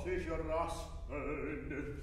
sich raspeln.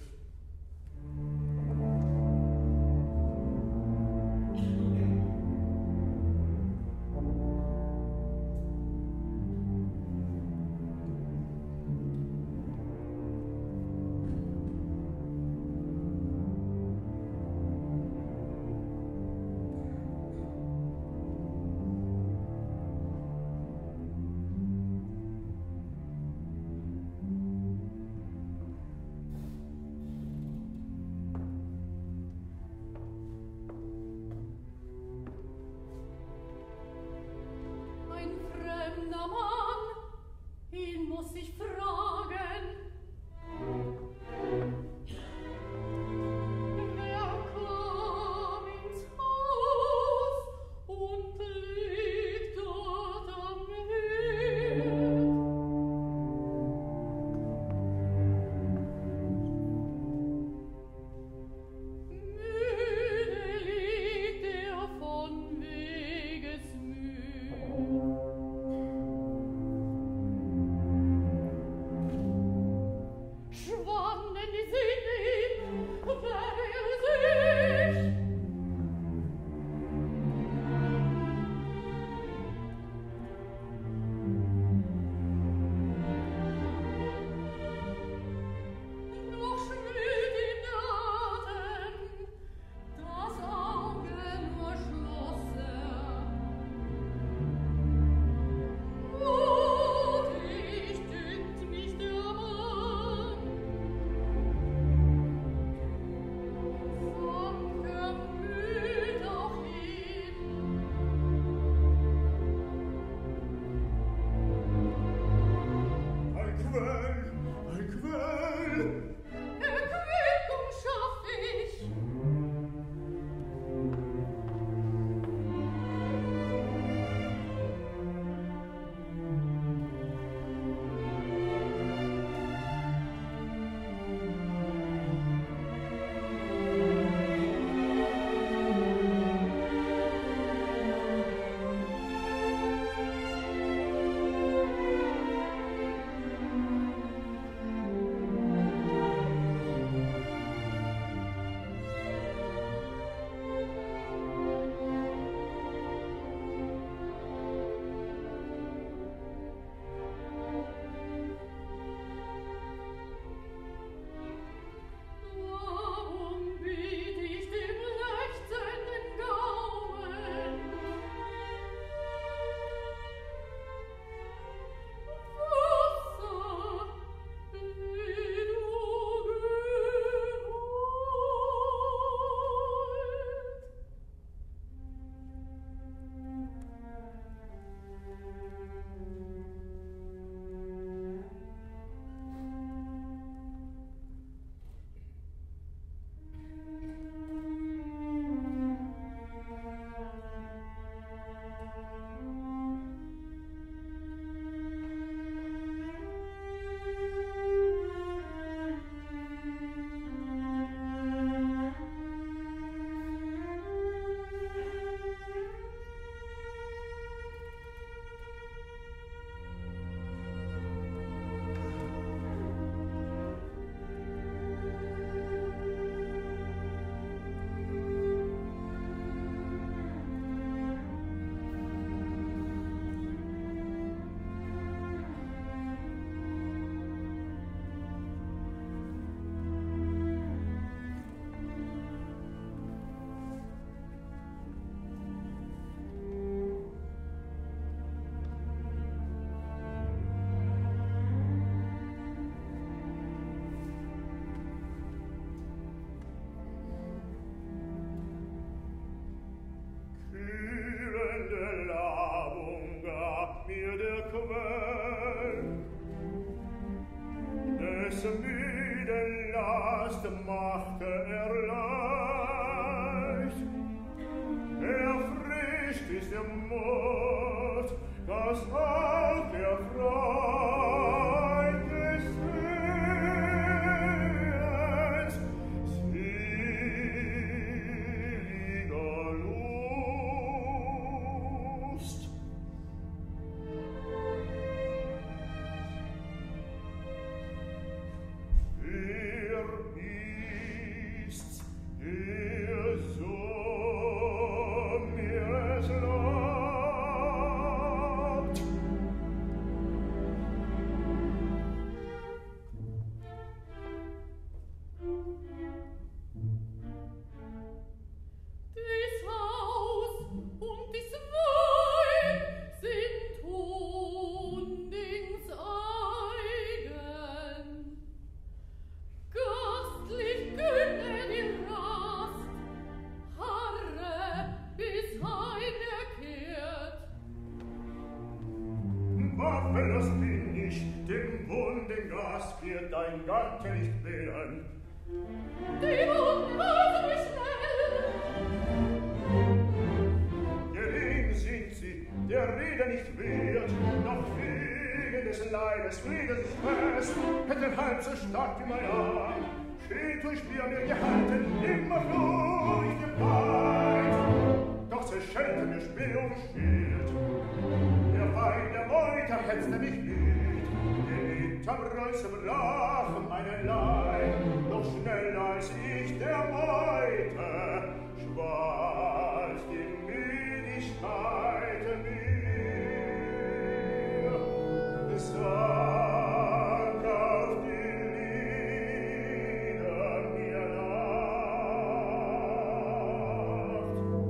Machte er leicht. Erfrischt ist der Mut, das Haupt der Freund des Sehens, seliger Lust. den wunden Gast wird dein Gatte nicht wehren. Die Wunden also wie schnell. Gering sind sie, der Rede nicht wert, noch wegen des Leibes friede sich fest, hätten halb so stark wie mein Arm, steht durch mir gehalten, immer durch den Bein. Doch zerschellte mir Spiel und Schild, der Feind der Meuter hetzte mich nicht, geht am Reus brach meine Leib, doch schnell als ich der Meute schwalt die Müdigkeit mir, sank auf die Lieder mir Nacht.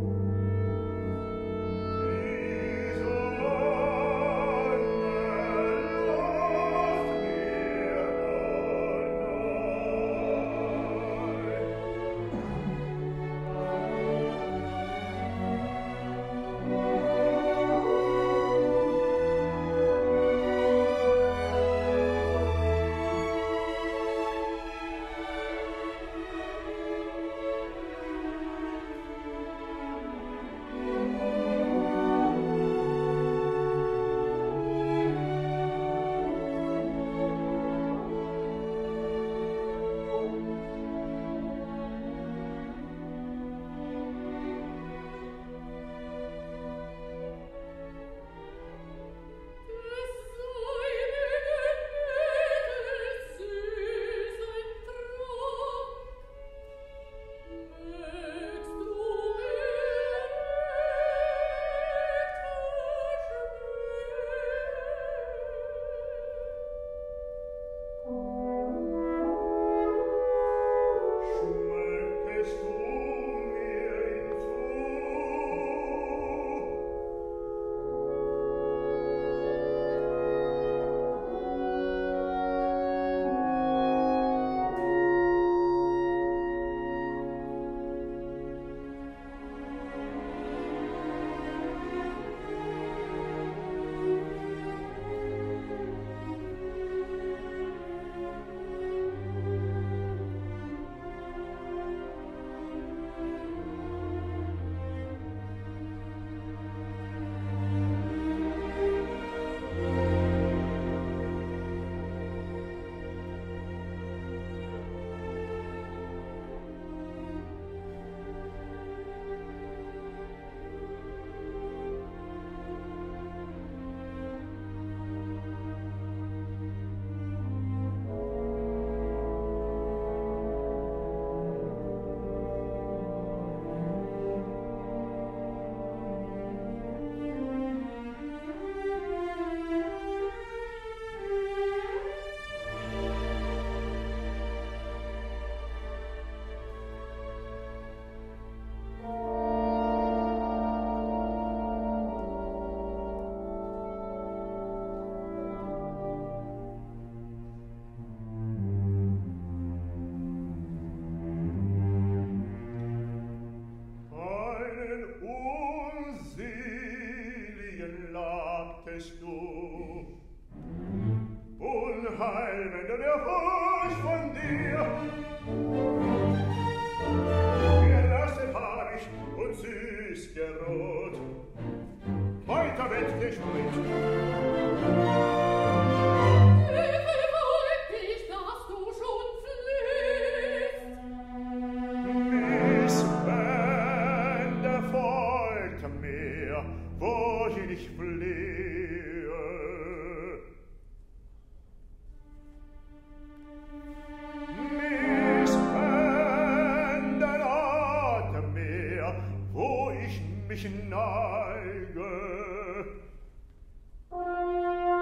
Die Sonne lobt mir bist du. Unheil, wenn du der Furcht von dir gelassen hab ich und süß gerot. Weiter wird gesprüht. Wohin ich flehe. Missfällt dein Atem mehr, wo ich mich neige.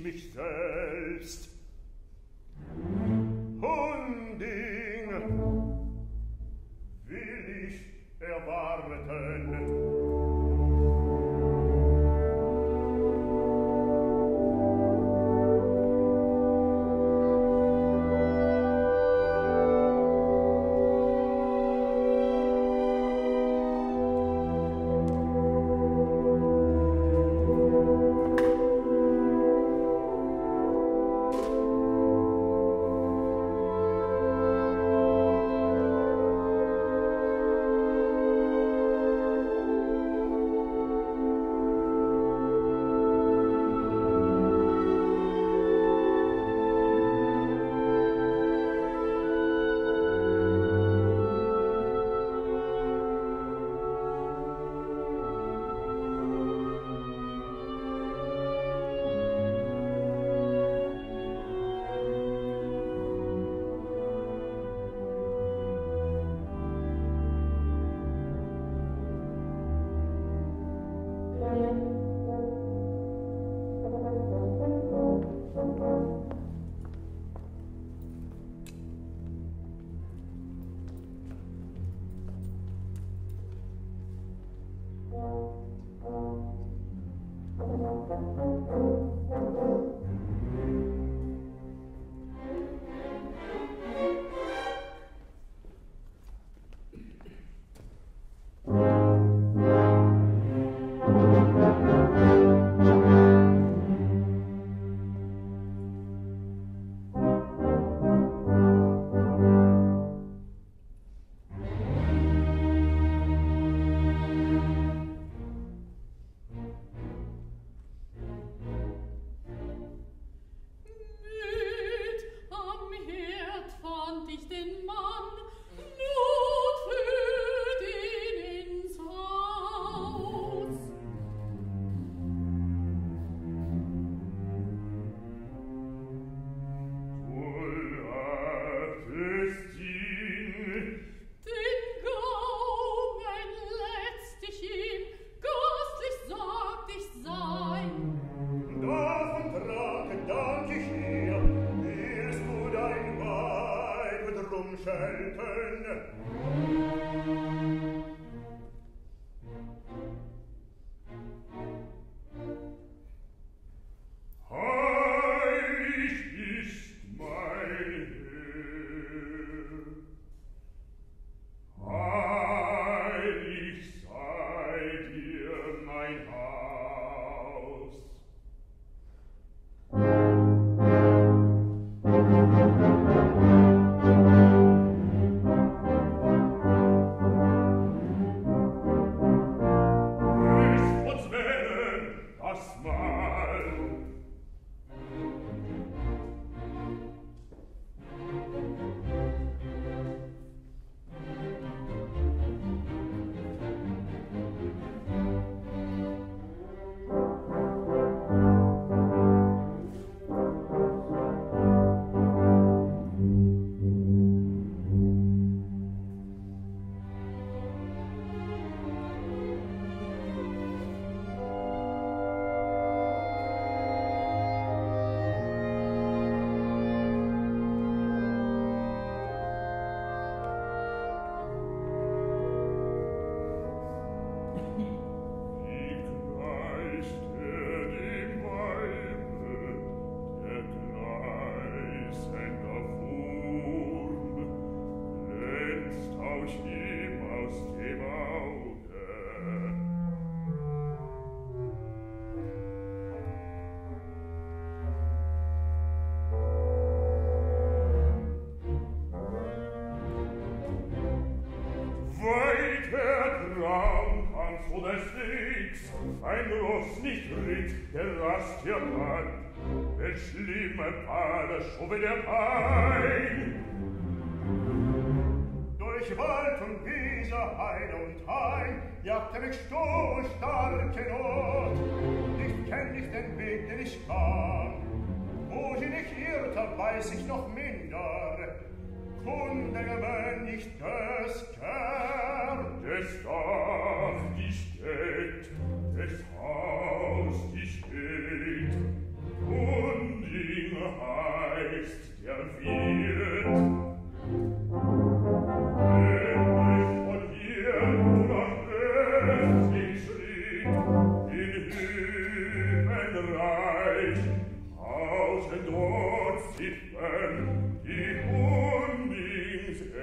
mich selbst. Hunding will ich erwarten. Ein Ross nicht ritt, der Rast hier kann, wenn schlimme Paare schoben der Pein. Durch Wald und Wiese, Heide und Hain, jagte mich Sturm und starke Not. Nicht kenn ich den Weg, den ich kam, wohin ich irrte, weiß ich noch minder. Kundige, wenn ich des gern, des Dorf, die Städt, des Haus, die Städt, und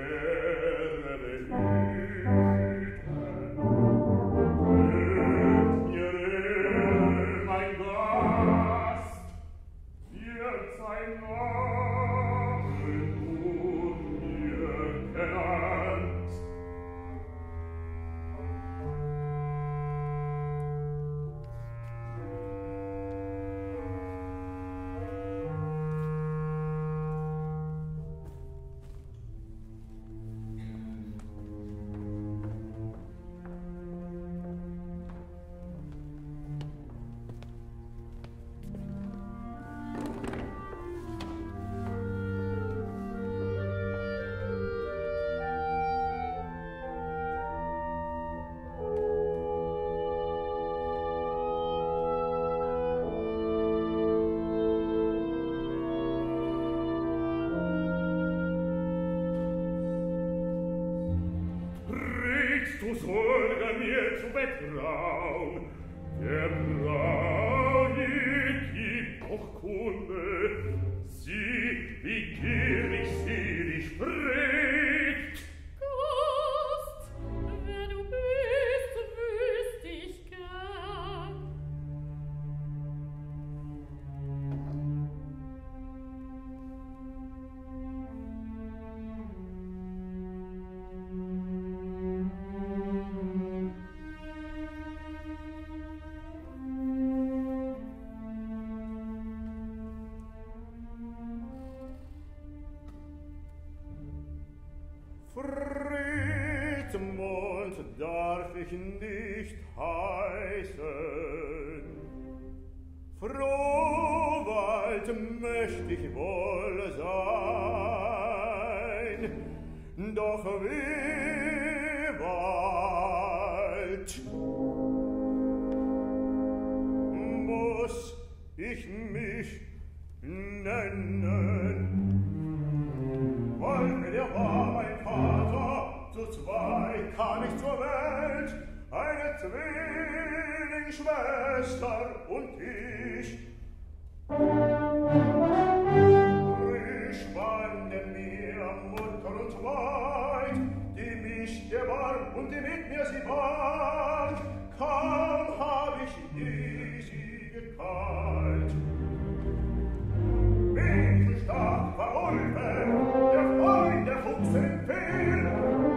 Du Sorge mir zu betrauen, der Braue gibt doch Kunde, sieh, wie gierig sie dich fragt. Gast, wer du bist, wüsst ich gern. Friedmund darf ich nicht heißen, Frohwald möcht ich wohl sein, doch Wewald muss ich mich nennen. Wolke, der war mein Vater, zu zweit kam ich zur Welt, eine Zwillingsschwester und ich. Spannen mir Mutter und Weid, die mich gebar und die mit mir sie ward, kaum hab ich sie gekannt. Winkelstock war Ulfe, der Freund der Fuchs empfiehlt,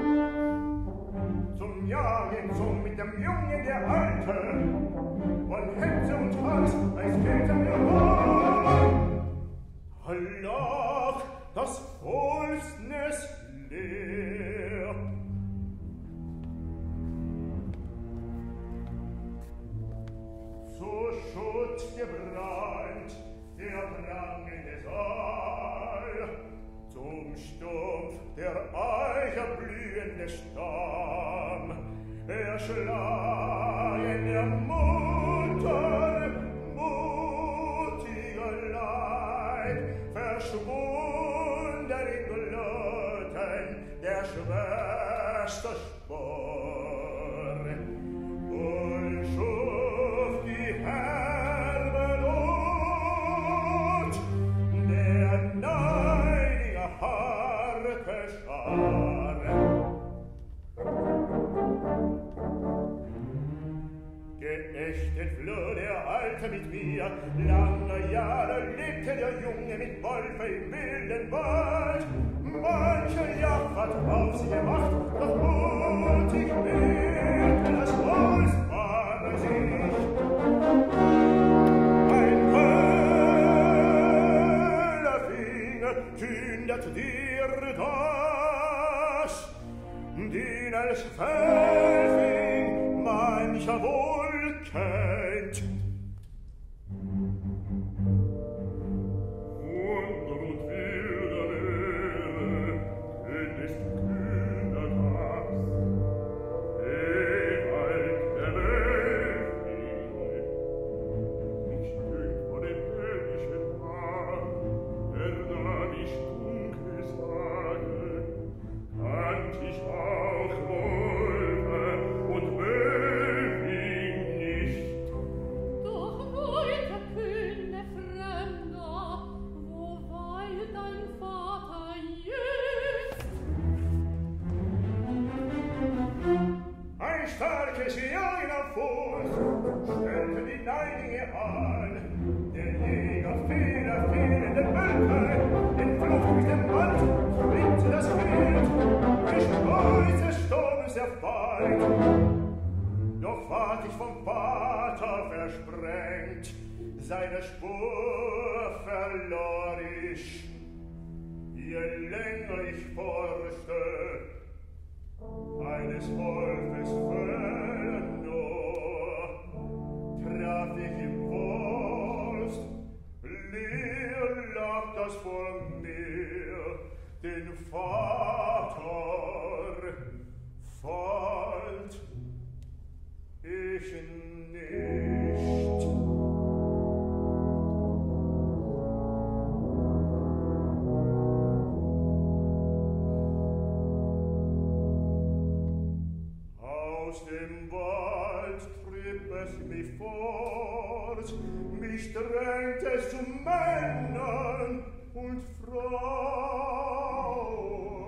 zum Jagen zum mit dem Jungen der Alte, von Hetze und Hass, als Kälte mir war. Allah, das Wolfsnest leer. Zu Schutz gebrannt, der prangende Saal, zum Stumpf der Eiche blühende Stamm, erschlagen der Mutter mutiger Leid, verschwunden in Gluten der Schwester Spor, und schuf die herbe Not der neidiger harte Schar. Geächtet floh der Alte mit mir, lange Jahre lebte der Junge mit Wolfe im wilden Wald. Manche Jagd hat auf sie gemacht, doch mutig wehrte das wolfsbare sich. Ein Köhlerfinger kündert dir das, den als Felfing mancher wohl kennt. Wunder und wilde Meere, kündest kühner das, Ewald der Weltling. Ich dünkt vor dem herrlichen Tag, da mich dunkel sage, kannt ich auch Wolfe und Wölfing nicht. welche jagen auf Fuß, stellten die Neilinge an. Der Jäger fiel in den Wölkern, in Flucht mit dem Wald, springte das Wild, gestreut des Sturmes der Feind. Doch ward ich vom Vater versprengt, seine Spur verlor ich. Je länger ich forschte, eines Wolfes Felle nur, traf ich im Forst, leer lag das vor mir, den Vater fand ich nicht. Aus dem Wald trieb es mich fort, mich drängt es zu Männern und Frauen.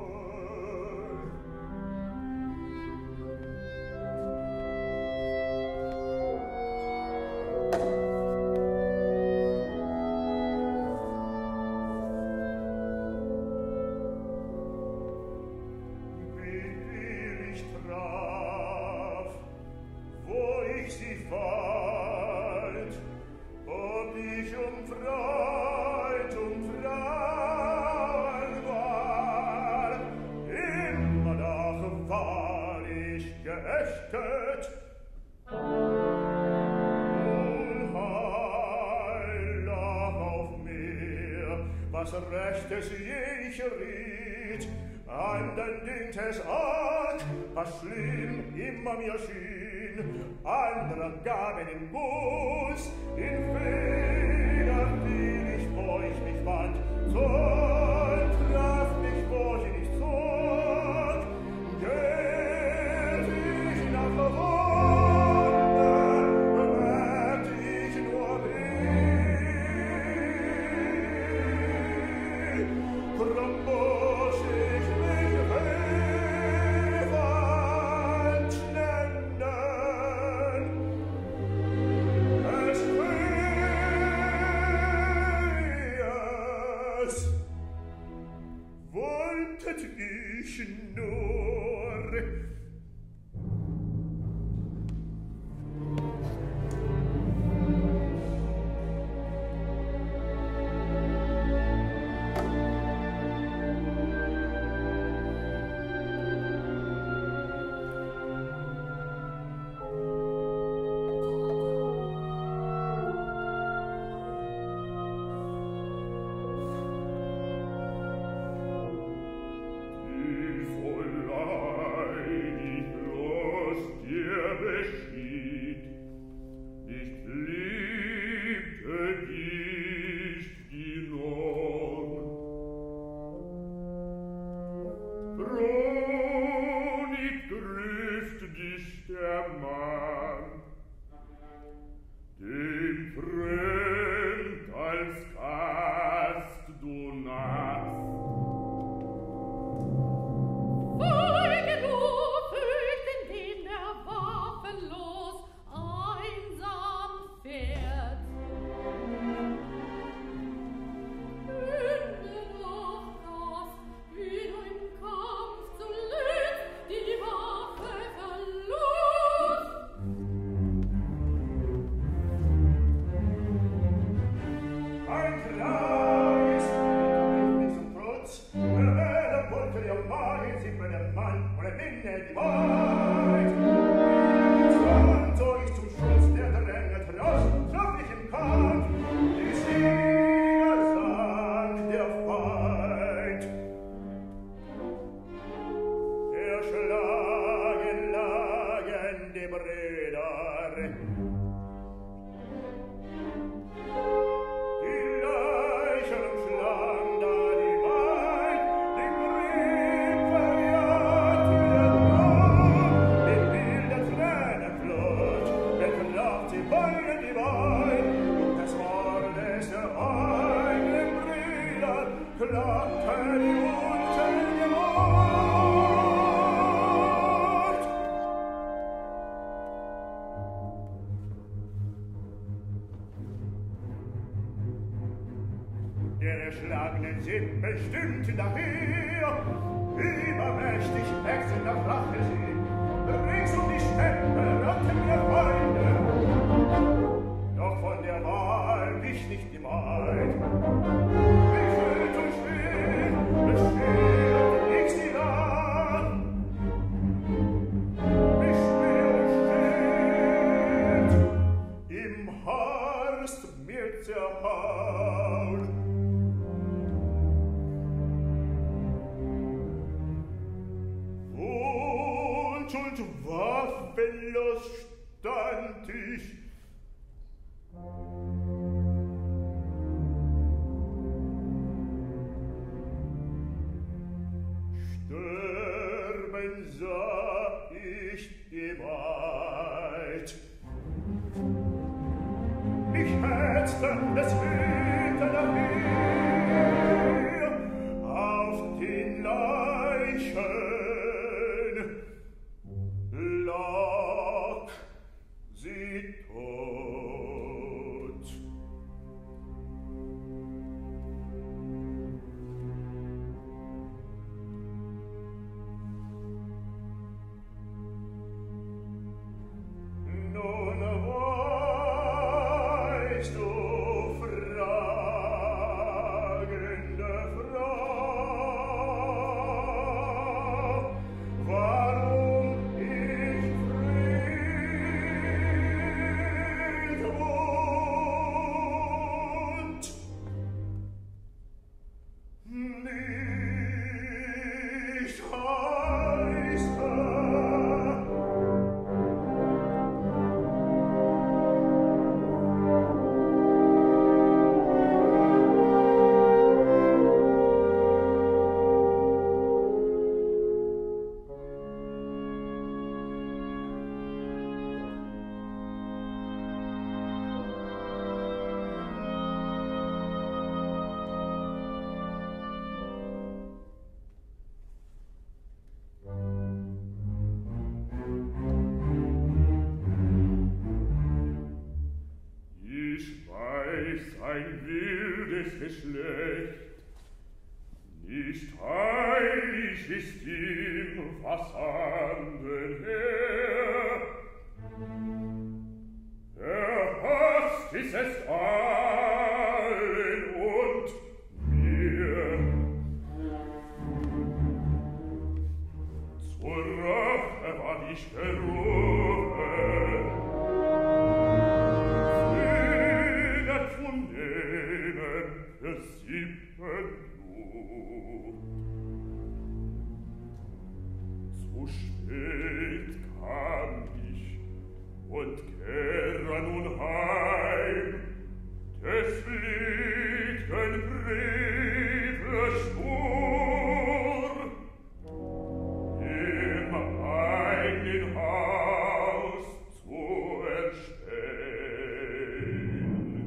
Was Rechtes je ich riet, andern dient es arg, was schlimm immer mir schien, anderer gaben in Guss, in Fehler fiel ich, wo ich mich fand, so traf mich, wo ich nicht zog, geht ich nach Wunde, bemerkt ich nur drum muss ich mich Rehwald nennen. Es wolltet ich nur. geschlagenen sind bestimmt daher, übermächtig wechseln nach Rache sie, rings die Steppe rotten wir Feinde, doch von der Wahl wich nicht die Maid. Wie schön und schwer, beschwert ich sie lang, wie schwer und steht im Harst mir zerhaut. Und waffenlos stand ich, sterben sah ich die Maid. Mich hetzten des Winter daher auf den Leichen, lag sie tot. Nun weißt du, fragende Frau, warum ich friedwund nicht heiße. Ich weiß ein wildes Geschlecht, nicht heilig ist ihm was anden her. Verhasst ist es allen und mir. Zur Rache war ich gerufen, von denen für 7 Blut. So spät kam ich und kehre nun heim, des fliegen Briefe Spur. Im eigenen Haus zu erstellen.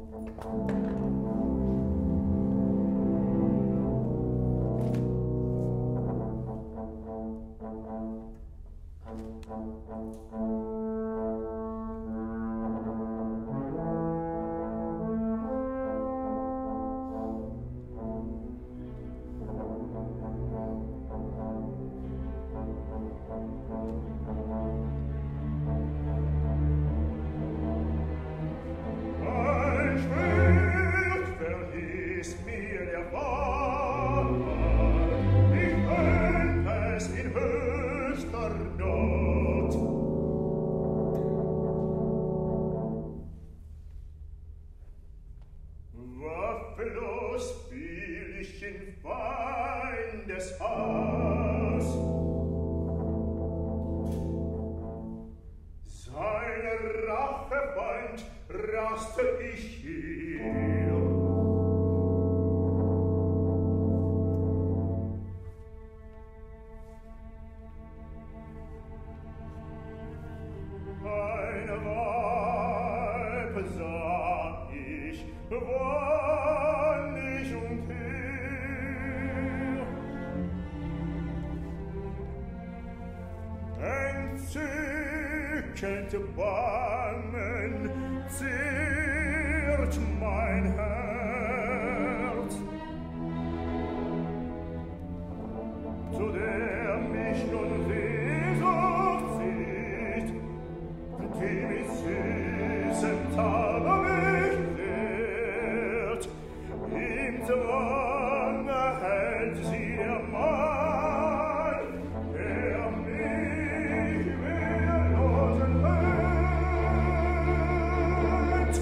Entzückend Bangen ziert mein Herz, zu der mich nun Sehnsucht zieht, die mit süßem Zauber mich lehrt. Im Zwange hält sie der Mann, der mich wehrlosen hält.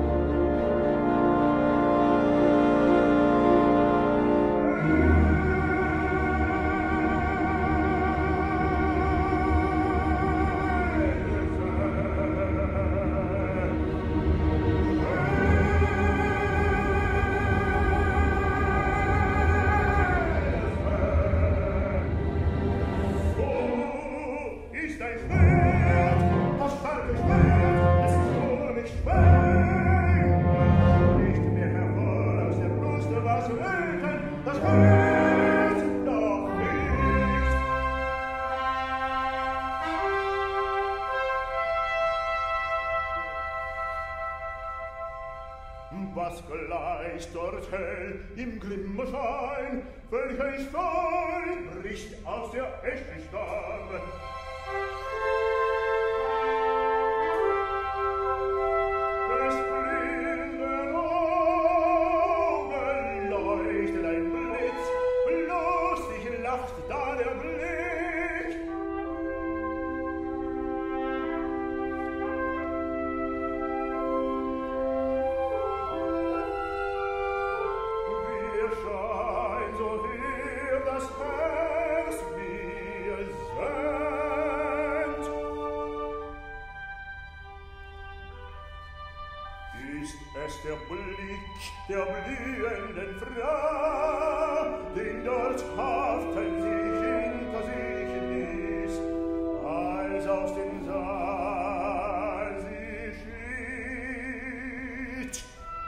Ist ein Schwert, das starke Schwert, es ist nur nicht schwer. Nicht mehr hervor aus der Brust, was Welten, das Schwert doch nicht. Was gleicht dort hell im Glimmerschein, welch ein Stein bricht aus der echten Stamm. Des blinden Augen leuchtet ein Blitz, lustig lacht da der Blick. Wie der Schein, so hell das Herz mir sendet. Ist es der Blick der blühenden Frau, den dort haften sich hinter sich ließ, als aus dem Saal sie schied?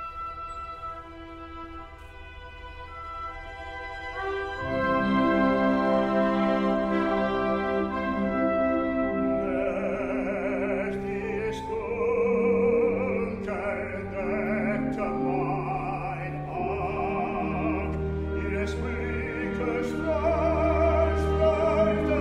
Nächtig dunkel deckte mein Auge, ihres Blickes Strahl streifte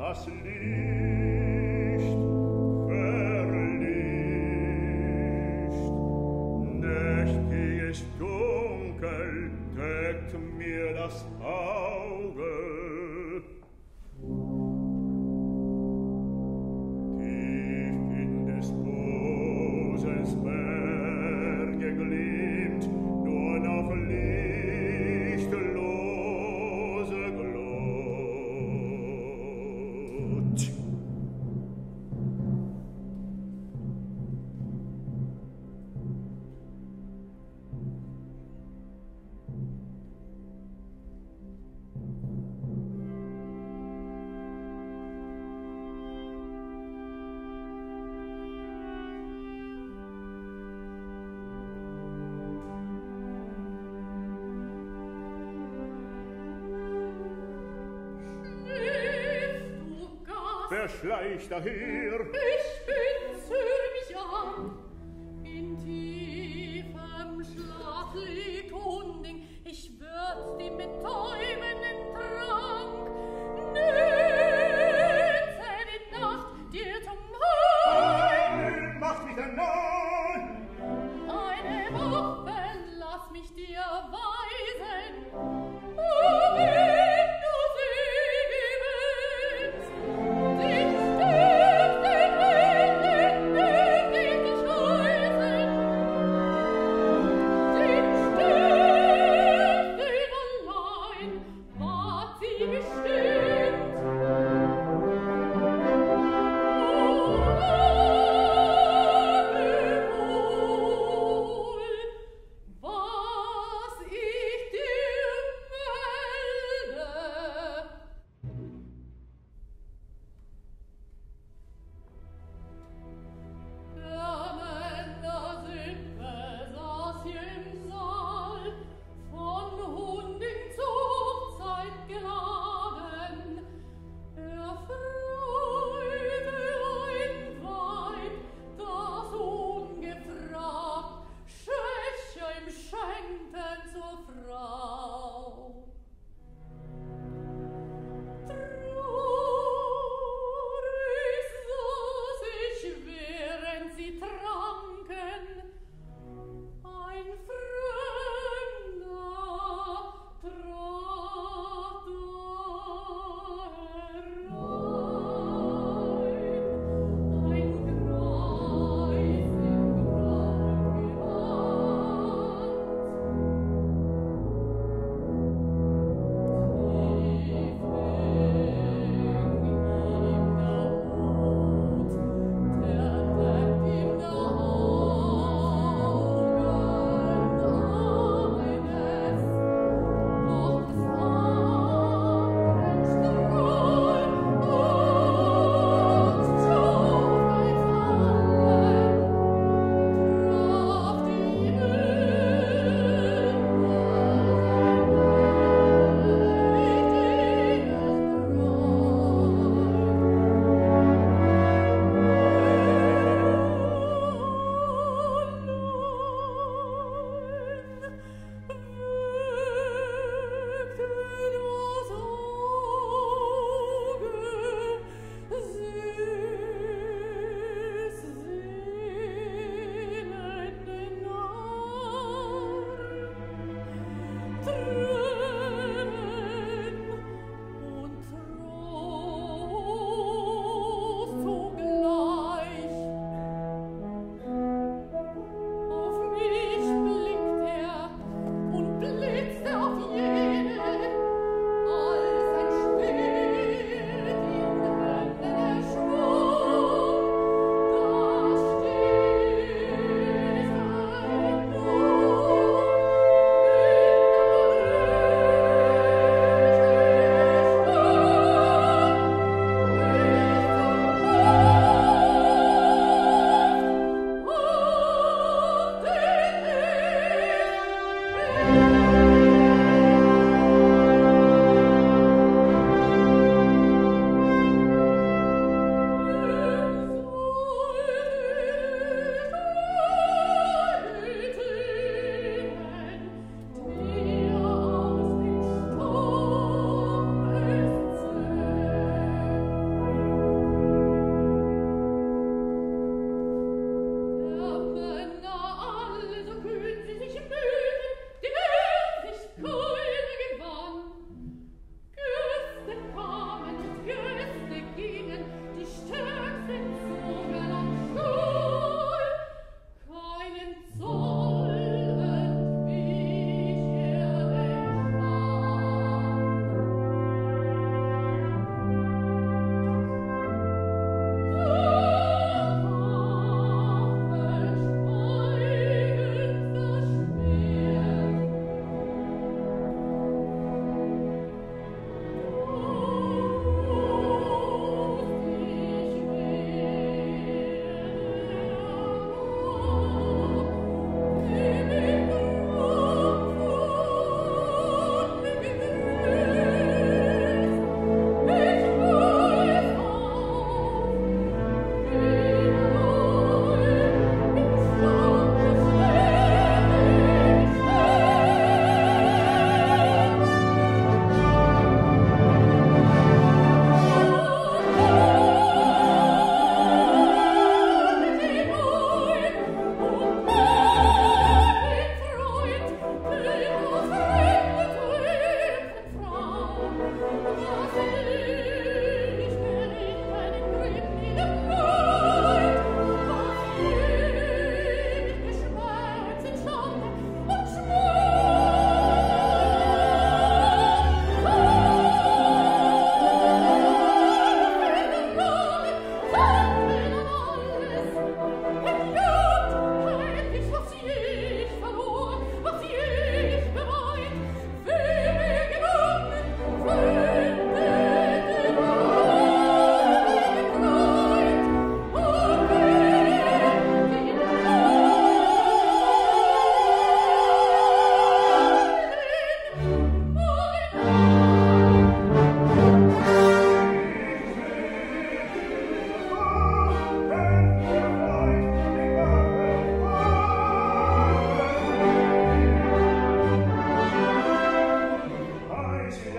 das Licht verlischt. Nächtiges Dunkel deckt mir das Auge. Tief in des Bosens Berge glimmt nur noch lichtlose Glut. Wer schleicht daher? Ich bin Syrmian. In tiefem Schlaf liegt Hunding. Ich würz die mit täubenden Trank. Nütze die Nacht dir zum Heil. Macht mich ein Nein! Eine Waffe lass mich dir weisen. Von Hunding zur Hochzeit geladen.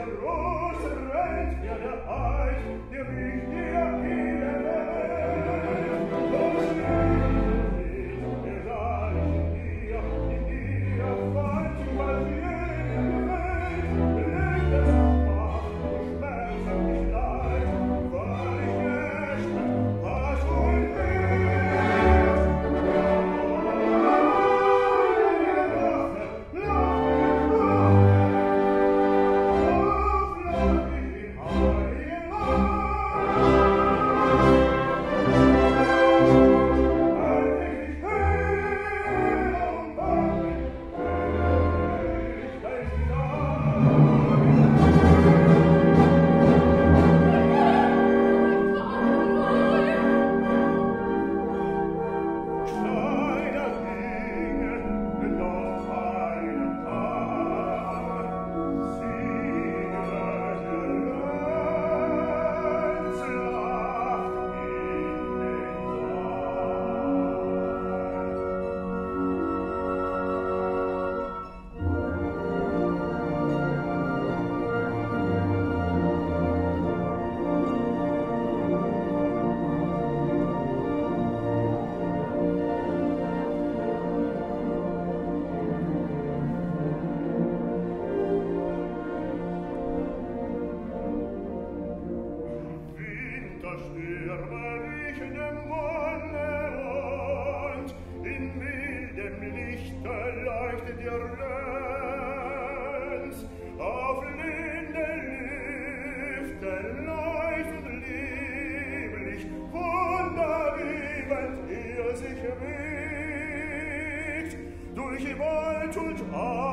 Durch Wald und